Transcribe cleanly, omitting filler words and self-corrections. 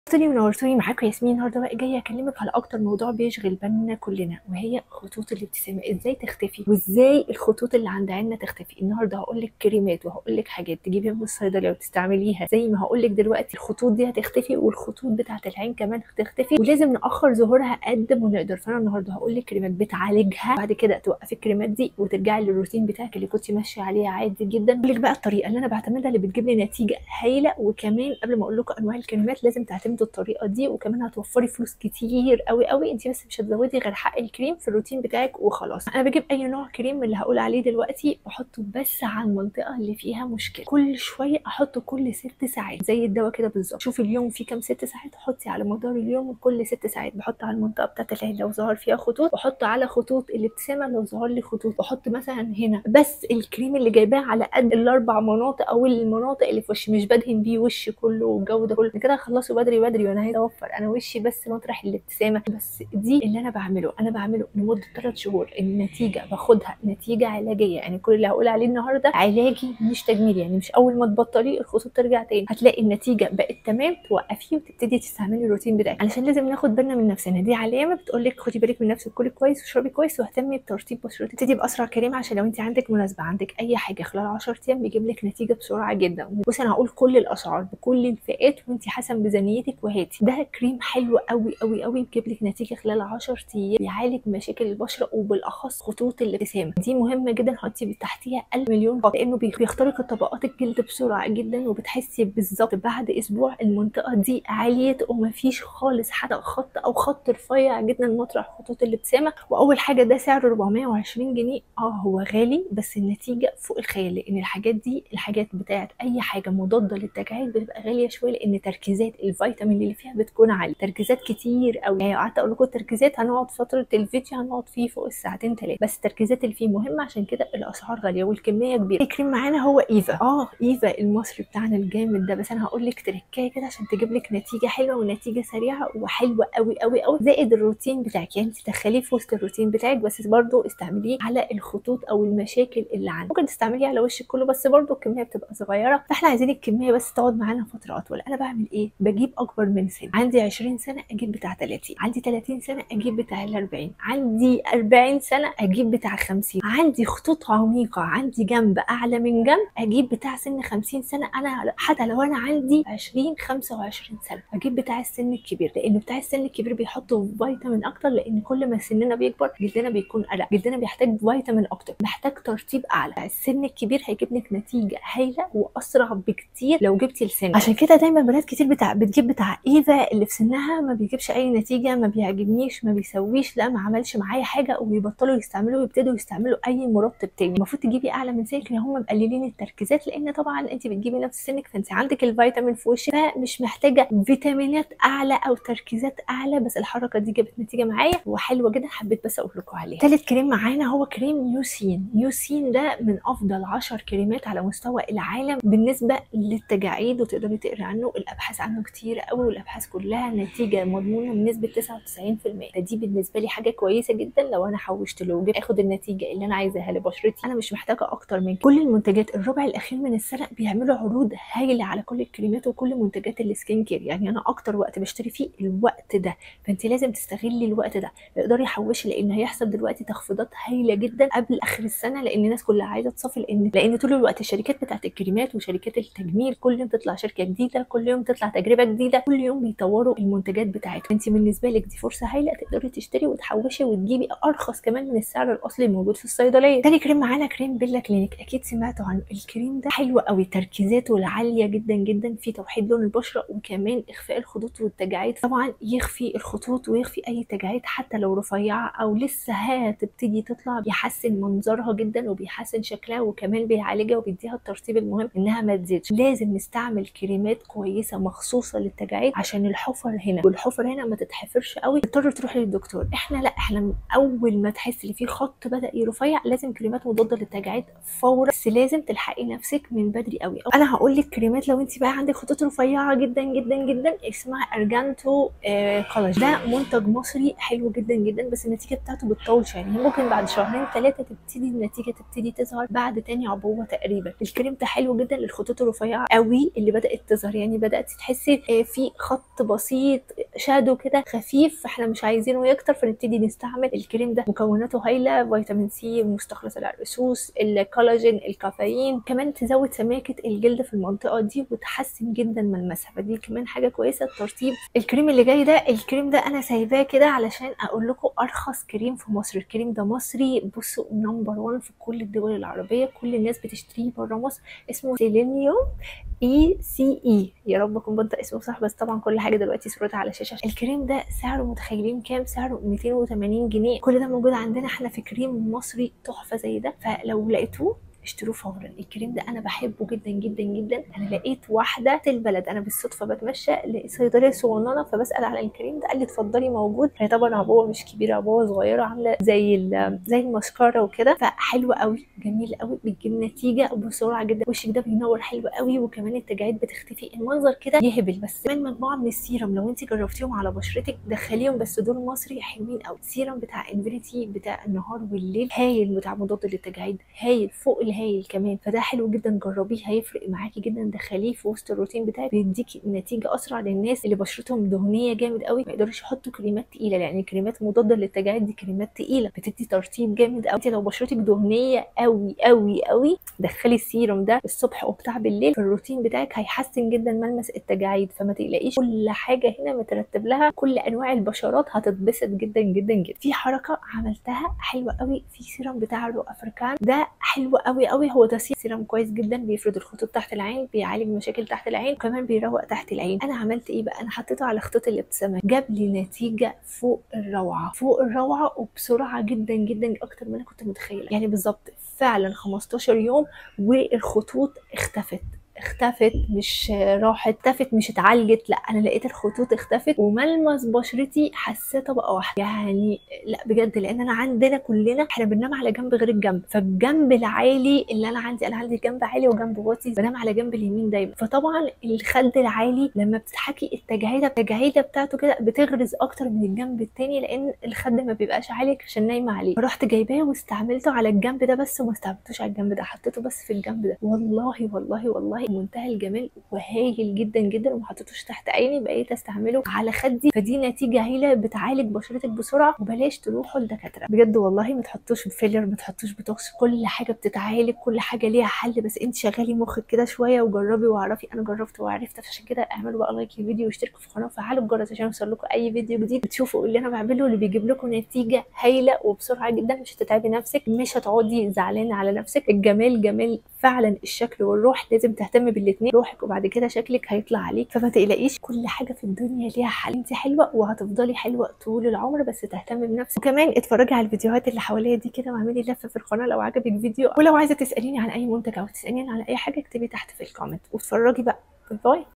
نورتوني ونورتوني معاكم ياسمين. النهارده بقى جايه اكلمك على اكتر موضوع بيشغل بالنا كلنا، وهي خطوط الابتسامه. ازاي تختفي وازاي الخطوط اللي عند عيننا تختفي. النهارده هقول لك كريمات وهقول لك حاجات تجيبيها من الصيدليه وتستعمليها، زي ما هقول لك دلوقتي الخطوط دي هتختفي والخطوط بتاعه العين كمان هتختفي، ولازم ناخر ظهورها قد ما نقدر. فانا النهارده هقول لك كريمات بتعالجها، بعد كده توقفي الكريمات دي وترجعي للروتين بتاعك اللي كنتي ماشيه عليه عادي جدا. اقول لك بقى الطريقه اللي انا بعتمدها اللي بتجيب لي نتيجه هايله. وكمان قبل ما اقول لكم انواع الكريمات لازم تعتمدوا الطريقه دي، وكمان هتوفري فلوس كتير قوي قوي. انت بس مش هتزودي غير حق الكريم في الروتين بتاعك وخلاص. انا بجيب اي نوع كريم من اللي هقول عليه دلوقتي بحطه بس على المنطقه اللي فيها مشكله. كل شويه احطه كل 6 ساعات زي الدواء كده بالظبط. شوفي اليوم فيه كام 6 ساعات، حطي على مدار اليوم وكل 6 ساعات بحط على المنطقه بتاعت العين لو ظهر فيها خطوط، بحط على خطوط الابتسامه لو ظهر لي خطوط، بحط مثلا هنا بس الكريم اللي جايباه على قد الاربع مناطق او المناطق اللي في وشي، مش بدهن بيه وشي كله والجو ده كله كده. هخلصه بدري بدري وانا عايزه اوفر انا وشي بس مطرح الابتسامه. بس دي اللي انا بعمله لمده 3 شهور. النتيجه باخدها نتيجه علاجيه، يعني كل اللي هقول عليه النهارده علاجي مش تجميلي. يعني مش اول ما تبطلي الخطوط ترجع تاني، هتلاقي النتيجه بقت تمام توقفيه وتبتدي تستعملي الروتين بتاعك. علشان لازم ناخد بالنا من نفسنا، دي علامه بتقول لك خدي بالك من نفسك، كلي كويس واشربي كويس واهتمي بترطيب بشرتك. تبتدي باسرع كريم عشان لو انت عندك مناسبه، عندك اي حاجه خلال 10 ايام بيجيب لك نتيجه بسرعه جدا. بصي انا هقول كل الاسعار بكل الفئات وانت حسب ميزانيتك وهاتي. ده كريم حلو قوي قوي قوي بيجيب لك نتيجه خلال 10 ايام، بيعالج مشاكل البشره وبالاخص خطوط الابتسامه. دي مهمه جدا، حطي تحتيها 1000,000,000 خط، لانه بيخترق طبقات الجلد بسرعه جدا، وبتحسي بالظبط بعد اسبوع المنطقه دي عاليه ومفيش خالص حتى خط او خط رفيع جدا مطرح خطوط الابتسامه. واول حاجه ده سعره 420 جنيه. هو غالي بس النتيجه فوق الخيال، لان الحاجات دي الحاجات بتاعت اي حاجه مضاده للتجاعيد بتبقى غاليه شويه، لان تركيزات الفيتامين اللي فيها بتكون عاليه، تركيزات كتير قوي. يعني قعدت اقول لكم التركيزات هنقعد فتره الفيديو هنقعد فيه فوق الساعتين 3، بس التركيزات اللي فيه مهمه، عشان كده الاسعار غاليه والكميه كبيره. الكريم معانا هو ايفا، ايفا المصري بتاعنا الجامد ده. بس انا هقول لك تركايه كده عشان تجيب لك نتيجه حلوه ونتيجه سريعه وحلوه قوي قوي قوي، زائد الروتين بتاعك. يعني انت تدخليه في وسط الروتين بتاعك، بس برضه استعمليه على الخطوط او المشاكل اللي عندك. ممكن تستعمليه على وشك كله، بس برضه الكميه بتبقى صغيره، فاحنا عايزين الكميه بس تقعد معانا فتره اطول. انا بعمل ايه؟ بجيب اكبر من سن. عندي 20 سنه اجيب بتاع 30، عندي 30 سنه اجيب بتاع 40، عندي 40 سنه اجيب بتاع 50، عندي خطوط عميقه عندي جنب اعلى من جنب اجيب بتاع سن 50 سنه. انا حتى لو انا عندي 20 25 سنه اجيب بتاع السن الكبير، لان بتاع السن الكبير بيحطوا فيتامين اكتر، لان كل ما سننا بيكبر جلدنا بيكون ارق، جلدنا بيحتاج فيتامين اكتر، محتاج ترطيب اعلى. السن الكبير هيجيب لك نتيجه هايله واسرع بكتير لو جبتي السن. عشان كده دايما بنات كتير بتجيب بتاع ايفا اللي في سنها ما بيجيبش اي نتيجه، ما بيعجبنيش، ما بيسويش، لا ما عملش معايا حاجه، وبيبطلوا يستعملوا ويبتدوا يستعملوا اي مرطب تاني. المفروض تجيبي اعلى من سنك، لان هم مقللين التركيزات، لان طبعا انت بتجيبي نفس سنك فانت عندك الفيتامين في وشك، فمش محتاجه فيتامينات اعلى او تركيزات اعلى. بس الحركه دي جابت نتيجه معايا وحلوه جدا، حبيت بس اقول لكم عليها. ثالث كريم معانا هو كريم يوسين. يوسين ده من افضل 10 كريمات على مستوى العالم بالنسبه للتجاعيد، وتقدري تقري عنه، الابحاث عنه كتير قوي، والابحاث كلها نتيجه مضمونه بنسبه 99%. فدي بالنسبه لي حاجه كويسه جدا. لو انا حوشت له وجبت اخد النتيجه اللي انا عايزاها لبشرتي، انا مش محتاجه اكتر من كل المنتجات. الربع الاخير من السنه بيعملوا عروض هايله على كل الكريمات وكل منتجات السكين كير. يعني انا اكتر وقت بشتري فيه الوقت ده، فانت لازم تستغلي الوقت ده، اقدري حوشي، لان هيحصل دلوقتي تخفيضات هايله جدا قبل اخر السنه، لان الناس كلها عايزه تصفي، لان طول الوقت الشركات بتاعت الكريمات وشركات التجميل كل يوم تطلع شركه جديده، كل يوم تطلع تجربه جديده، كل يوم بيطوروا المنتجات بتاعتهم. انت بالنسبه لك دي فرصه هايله تقدري تشتري وتحوشي وتجيبي ارخص كمان من السعر الاصلي الموجود في الصيدليه. تاني كريم معانا كريم بيلا كلينيك، اكيد سمعتوا عنه. الكريم ده حلو قوي، تركيزاته العاليه جدا جدا في توحيد لون البشره، وكمان اخفاء الخطوط والتجاعيد. طبعا يخفي الخطوط ويخفي اي تجاعيد حتى لو رفيعه او لسه هتبتدي تطلع، بيحسن منظرها جدا وبيحسن شكلها، وكمان بيعالجها وبيديها الترطيب المهم انها ما تزيدش. لازم نستعمل كريمات كويسه مخصوصه للتجاعيد عشان الحفر هنا، والحفر هنا ما تتحفرش قوي تضطر تروحي للدكتور. احنا احنا اول ما تحسي ان في خط بدا يرفيع لازم كريمات مضاده للتجاعيد فورا، بس لازم تلحقي نفسك من بدري قوي. انا هقول لك كريمات لو انت بقى عندك خطوط رفيعه جدا جدا جدا، اسمها ارجانتو كولاج. ده منتج مصري حلو جدا جدا، بس النتيجه بتاعته بتطول شويه، يعني ممكن بعد شهرين 3 تبتدي النتيجه تظهر بعد تاني عبوه تقريبا. الكريم ده حلو جدا للخطوط الرفيعه قوي اللي بدات تظهر، يعني بدات تحسي فيه خط بسيط شادو كده خفيف، فاحنا مش عايزينه يكتر، فنبتدي نستعمل الكريم ده. مكوناته هايله، فيتامين سي، مستخلص العرقسوس، الكولاجين، الكافيين، كمان تزود سماكه الجلد في المنطقه دي وتحسن جدا ملمسها، فدي كمان حاجه كويسه. الترطيب الكريم اللي جاي ده، الكريم ده انا سايباه كده علشان اقول لكم ارخص كريم في مصر. الكريم ده مصري، بصوا نمبر 1 في كل الدول العربيه، كل الناس بتشتريه بره مصر. اسمه سيلينيوم ECE، يا رب اكون بنطق اسمه صح، بس طبعا كل حاجه دلوقتي صورتها على الشاشه. الكريم ده سعره متخيلين كام؟ سعره 280 جنيه. كل ده موجود عندنا احنا في كريم مصري تحفه زي ده، فلو لقيتوه اشتروه فورا. الكريم ده انا بحبه جدا جدا جدا. انا لقيت واحده في البلد، انا بالصدفه بتمشى لقيت صيدليه صغننه، فبسال على الكريم ده، قال لي اتفضلي موجود. هي طبعا عبوه مش كبيره، عبوه صغيره عامله زي الماسكارا وكده، فحلوه قوي، جميل قوي، بتجيب نتيجه بسرعه جدا. وشك ده بينور حلو قوي، وكمان التجاعيد بتختفي، المنظر كده يهبل. بس كمان مجموعه من السيرم لو انت جربتيهم على بشرتك دخليهم، بس دول مصري حلوين قوي. السيرم بتاع انفينيتي بتاع النهار والليل هايل، بتاع مضاد للتجاعيد هايل فوق الهايل كمان، فده حلو جدا، جربيه هيفرق معاكي جدا. دخليه في وسط الروتين بتاعك، بيديكي نتيجه اسرع للناس اللي بشرتهم دهنيه جامد قوي، ما يقدروش يحطوا كريمات تقيله، لان كريمات مضاده للتجاعيد دي كريمات تقيله بتدي ترطيب جامد قوي. انت لو بشرتك دهنيه قوي قوي قوي، دخلي السيروم ده الصبح وبتاع بالليل في الروتين بتاعك، هيحسن جدا ملمس التجاعيد. فما تقلقيش، كل حاجه هنا مترتب لها، كل انواع البشرات هتتبسط جدا جدا جدا. في حركه عملتها حلوه قوي في سيرم بتاع رو افريكان ده، حلو قوي قوي. هو ده سيرم كويس جدا، بيفرد الخطوط تحت العين، بيعالج مشاكل تحت العين، وكمان بيروق تحت العين. انا عملت ايه بقى؟ انا حطيته على خطوط الابتسامه، جاب لي نتيجه فوق الروعه، فوق الروعه، وبسرعه جدا جدا، اكتر ما انا كنت متخيله. يعني بالظبط فعلا 15 يوم والخطوط اختفت، مش راحت، اختفت مش اتعالجت، لا انا لقيت الخطوط اختفت، وملمس بشرتي حساه طبقه واحده. يعني لا بجد، لان انا عندنا كلنا احنا بننام على جنب غير الجنب، فالجنب العالي اللي انا عندي جنب عالي وجنب واطي، بنام على جنب اليمين دايما. فطبعا الخد العالي لما بتتحكي التجاعيده بتاعته كده بتغرز اكتر من الجنب التاني، لان الخد ما بيبقاش عالي عشان نايمه عليه. فرحت جايباه واستعملته على الجنب ده بس، وما استعملتوش على الجنب ده، حطيته بس في الجنب ده. والله والله والله منتهى الجمال وهايل جدا جدا، وما حطيتوش تحت عيني، بقيت استعمله على خدي، فدي نتيجه هايله بتعالج بشرتك بسرعه. وبلاش تروحوا لدكاتره بجد والله، ما تحطوش فيلر، ما تحطوش بوتوكس، كل حاجه بتتعالج، كل حاجه ليها حل، بس انت شغلي مخك كده شويه وجربي واعرفي. انا جربت وعرفت، عشان كده اعملوا بقى لايك للفيديو واشتركوا في القناه وفعلوا الجرس عشان يوصل لكم اي فيديو جديد، بتشوفوا اللي انا بعمله اللي بيجيب لكم نتيجه هايله وبسرعه جدا. مش هتتعبي نفسك، مش هتقعدي زعلانه على نفسك. الجمال جمال فعلا، الشكل والروح لازم تهتمي بالاثنين، روحك وبعد كده شكلك هيطلع عليك. فما تقلقيش، كل حاجه في الدنيا ليها حل، انت حلوه وهتفضلي حلوه طول العمر، بس تهتمي بنفسك. وكمان اتفرجي على الفيديوهات اللي حواليا دي كده، واعملي لفه في القناه لو عجبك فيديو، ولو عايزه تساليني عن اي منتج او تساليني على اي حاجه اكتبي تحت في الكومنت، واتفرجي بقى. باي باي.